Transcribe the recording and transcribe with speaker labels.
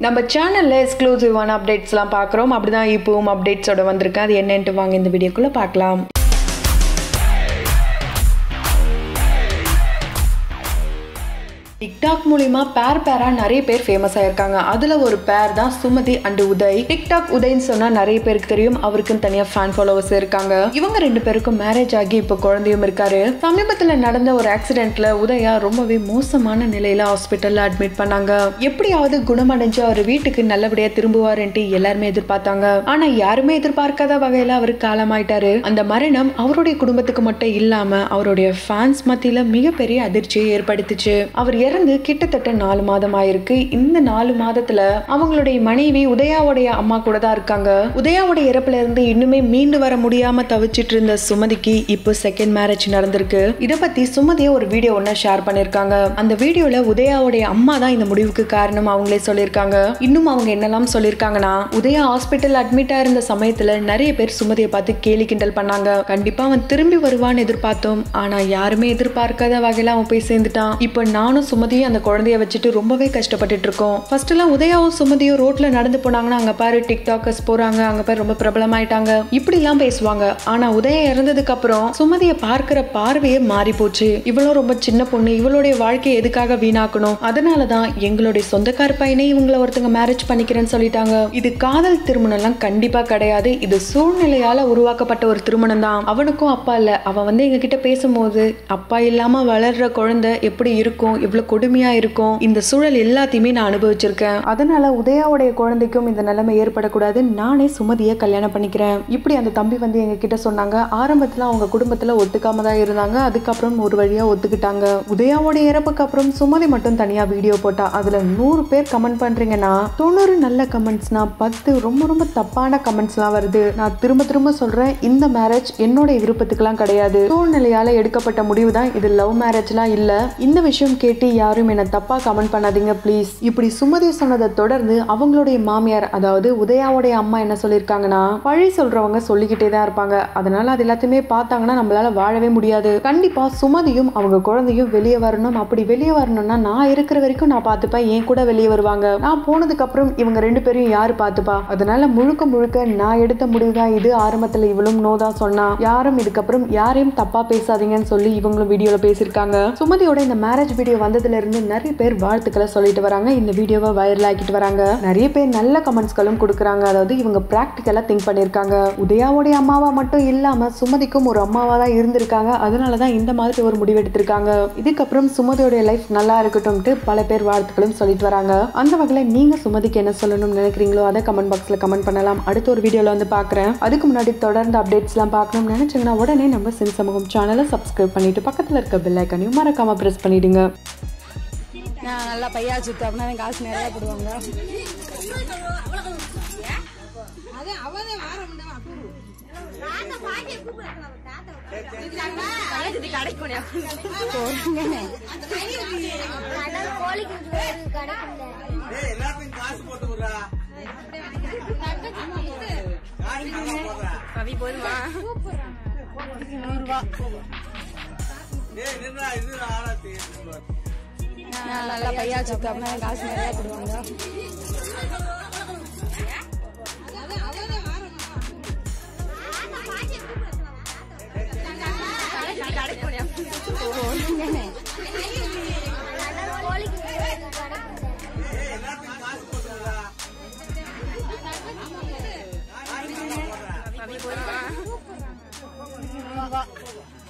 Speaker 1: நம்ம சேனல்ல எக்ஸ்க்ளூசிவான அப்டேட்ஸ்லாம் பார்க்குறோம். அப்படிதான் இப்போவும் அப்டேட்ஸோட வந்திருக்கு. அது என்னன்ட்டு வாங்க இந்த வீடியோக்குள்ள பார்க்கலாம். டிக்டாக் மூலமா பேரா நிறைய பேர் ஃபேமஸ் ஆயிருக்காங்க. அதுல ஒரு பேர் தான் சுமதி அண்ட் உதய். டிக்டாக் உதய்னு சொன்னா நிறைய பேருக்கு தெரியும். அவருக்கும் தனியா ஃபேன் ஃபாலோவர்ஸ் இருக்காங்க. இவங்க ரெண்டு பேருக்கும் மேரேஜ் ஆகி இப்ப குழந்தையும் இருக்காரு. சமீபத்துல நடந்த ஒரு ஆக்சிடென்ட்ல உதயா ரொம்பவே மோசமான நிலையில ஹாஸ்பிட்டல்ல அட்மிட் பண்ணாங்க. எப்படியாவது குணமடைஞ்சு அவர் வீட்டுக்கு நல்லபடியா திரும்புவாருன்ட்டு எல்லாருமே எதிர்பார்த்தாங்க. ஆனா யாருமே எதிர்பார்க்காத வகையில அவர் காலமாயிட்டாரு. அந்த மரணம் அவருடைய குடும்பத்துக்கு மட்டும் இல்லாம அவருடைய ஃபேன்ஸ் மத்தியில மிகப்பெரிய அதிர்ச்சியை ஏற்படுத்துச்சு. அவர் இறந்து கிட்டத்தட்ட 4 மாதம் ஆயிருக்கு. இந்த 4 மாதத்துல அவங்களுடைய மனைவி உதயாவுடைய அம்மா கூட தான் இருக்காங்க. உதயாவுடைய இறப்புல இருந்து இன்னுமே மீண்டு வர முடியாம தவிச்சிட்டு இருந்த சுமதிக்கு இப்போ செகண்ட் மேரேஜ் நடந்திருக்கு. இத பத்தி சுமதியை ஒரு வீடியோ ஒண்ணு ஷேர் பண்ணிருக்காங்க. அந்த வீடியோல உதயாவுடைய அம்மா தான் இந்த முடிவுக்கு காரணம் அவங்களே சொல்லியிருக்காங்க. இன்னும் அவங்க என்னெல்லாம் சொல்லியிருக்காங்கன்னா, உதயா ஹாஸ்பிட்டல் அட்மிட் ஆயிருந்த சமயத்துல நிறைய பேர் சுமதியை பார்த்து கேலி கிண்டல் பண்ணாங்க. கண்டிப்பா அவன் திரும்பி வருவான்னு எதிர்பார்த்தோம். ஆனா யாருமே எதிர்பார்க்காத வகையில அவன் போய் சேர்ந்துட்டான். இப்போ நானும் சுமதியும் அந்த குழந்தைய வச்சுட்டு ரொம்பவே கஷ்டப்பட்டுட்டு இருக்கோம். ஃபர்ஸ்ட் எல்லாம் உதயாவும் சுமதியும் ரோட்ல நடந்து போனாங்கன்னா அங்க பாரு டிக்டாக்கர்ஸ் போறாங்க, அங்க பாரு ரொம்ப பிரபலமாயிட்டாங்க, இப்படி எல்லாம் பேசுவாங்க. ஆனா உதயா இறந்ததுக்கு அப்புறம் சுமதியை பார்க்கிற பார்வையே மாறி போச்சு. இவளும் ரொம்ப சின்ன பொண்ணு, இவளுடைய வாழ்க்கையை எதுக்காக வீணாக்கணும்? அதனாலதான் எங்களுடைய சொந்தக்கார பையனே இவங்கள ஒருத்தங்க மேரேஜ் பண்ணிக்கிறேன்னு சொல்லிட்டாங்க. இது காதல் திருமணம் எல்லாம் கண்டிப்பா கிடையாது. இது சூழ்நிலையால உருவாக்கப்பட்ட ஒரு திருமணம் தான். அவனுக்கும் அப்பா இல்ல. அவன் வந்து எங்க கிட்ட பேசும்போது அப்பா இல்லாம வளர்ற குழந்தை எப்படி இருக்கும், எவ்வளவு கொடுமையா இருக்கும், இந்த சூழல் எல்லாத்தையுமே நான் அனுபவிச்சிருக்கேன். அதனால உதயாவுடைய குழந்தைக்கும் இந்த நிலைமை ஏற்படக்கூடாது, நானே சுமதியை கல்யாணம் பண்ணிக்கிறேன். இப்படி அந்த தம்பி வந்து எங்க கிட்ட சொன்னாங்க. ஆரம்பத்துல அவங்க குடும்பத்துல ஒத்துக்காம தான் இருந்தாங்க. அதுக்கப்புறம் ஒரு வழியா ஒத்துக்கிட்டாங்க. உதயாவுடைய இறப்புக்கு அப்புறம் சுமதி மட்டும் தனியா வீடியோ போட்டா. அதுல 100 பேர் கமெண்ட் பண்றீங்கன்னா 90 நல்ல கமெண்ட்ஸ்னா 10 ரொம்ப ரொம்ப தப்பான கமெண்ட்ஸ்லாம் வருது. நான் திரும்ப சொல்றேன், இந்த மேரேஜ் என்னோட விருப்பத்துக்குலாம் கிடையாது. சூழ்நிலையால எடுக்கப்பட்ட முடிவு தான் இது. லவ் மேரேஜ்லாம் இல்ல. இந்த விஷயம் கேட்டு யாரும் என்ன தப்பா கமெண்ட் பண்ணாதீங்க ப்ளீஸ். இப்படி சுமதி சொன்னதை தொடர்ந்து அவங்களுடைய மாமியார், அதாவது உதயாவுடைய அம்மா என்ன சொல்லியிருக்காங்கன்னா, பழி சொல்றவங்க சொல்லிக்கிட்டே தான் இருப்பாங்க. அதனால அது எல்லாத்தையுமே பார்த்தாங்கன்னா நம்மளால வாழவே முடியாது. கண்டிப்பா சுமதியும் அவங்க குழந்தையும் வெளியே வரணும். அப்படி வெளியே வரணும்னா நான் இருக்கிற வரைக்கும் நான் பார்த்துப்பேன். என் கூட வெளியே வருவாங்க. நான் போனதுக்கு அப்புறம் இவங்க 2 பேரையும் யாரு பார்த்துப்பா? அதனால முழுக்க நான் எடுத்த முடிவு தான் இது. ஆரம்பத்துல இவளும் நோ தான் சொன்னா. யாரும் இதுக்கப்புறம் யாரையும் தப்பா பேசாதீங்கன்னு சொல்லி இவங்களும் வீடியோல பேசியிருக்காங்க. சுமதியோட இந்த மேரேஜ் வீடியோ வந்ததுல இருந்து நிறைய பேர் வாழ்த்துக்களை சொல்லிட்டு வராங்க. இந்த வீடியோவை வைரல் ஆக்கிட்டு வராங்க. நிறைய பேர் நல்ல கமெண்ட்ஸ்களும் கொடுக்குறாங்க. அதாவது இவங்க பிராக்டிக்கலா திங்க் பண்ணிருக்காங்க. உதயாவுடைய அம்மாவா மட்டும் இல்லாம சுமதிக்கும் ஒரு அம்மாவா தான் இருந்திருக்காங்க. அதனாலதான் இந்த மாதிரி ஒரு முடிவு எடுத்திருக்காங்க. இதுக்கப்புறம் சுமதியோட லைஃப் நல்லா இருக்கட்டும்ட்டு பல பேர் வாழ்த்துக்களும் சொல்லிட்டு வராங்க. அந்த வகையில நீங்க சுமதிக்கு என்ன சொல்லணும்னு நினைக்கிறீங்களோ அதை கமெண்ட் பாக்ஸ்ல கமெண்ட் பண்ணலாம். அடுத்த ஒரு வீடியோல வந்து பாக்குறேன். அதுக்கு முன்னாடி தொடர்ந்து அப்டேட்ஸ் எல்லாம் பார்க்கணும்னு நினைச்சீங்கன்னா உடனே நம்ம சின் சமூகம் சேனலை சப்ஸ்கிரைப் பண்ணிட்டு பக்கத்துல இருக்க பெல் ஐகானையும் மறக்காம பிரஸ் பண்ணிடுங்க.
Speaker 2: நான் நல்லா பையா சுத்து அப்படின்னா காசு நிறைய போடுவாங்க. கவி போதுமா? 100 ரூபா. நான் நல்லா பையா சுத்து அப்படின்னா காசு நிறைய போடுவாங்க. கவி போதுமா? 100 ரூபா.